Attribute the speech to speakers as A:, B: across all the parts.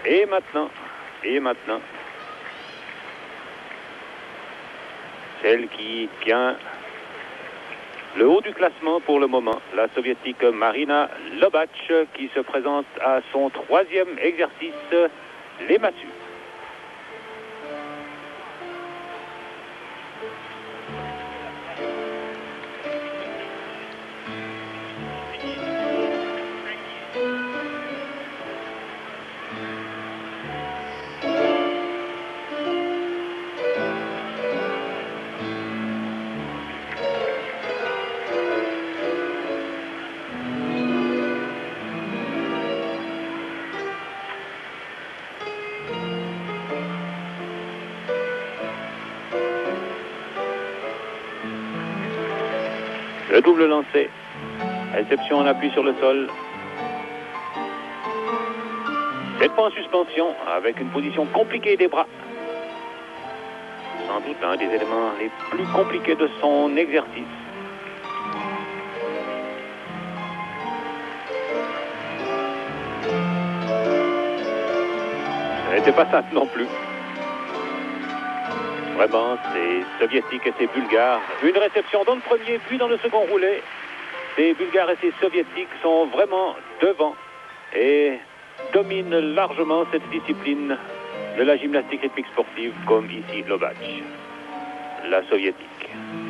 A: Et maintenant, celle qui tient le haut du classement pour le moment, la soviétique Marina Lobatch, qui se présente à son 3e exercice, les massues. Le double lancé, réception en appui sur le sol. 7 points en suspension avec une position compliquée des bras. Sans doute un des éléments les plus compliqués de son exercice. Ce n'était pas simple non plus. Vraiment, ces soviétiques et ces bulgares. Une réception dans le premier, puis dans le second roulé. Ces bulgares et ces soviétiques sont vraiment devant et dominent largement cette discipline de la gymnastique rythmique sportive, comme ici Lobatch, la soviétique.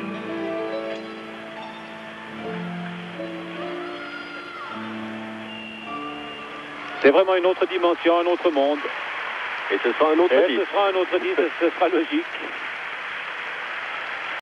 A: C'est vraiment une autre dimension, un autre monde.
B: Et ce sera un autre 10.
A: Ce sera un autre 10, ce sera logique.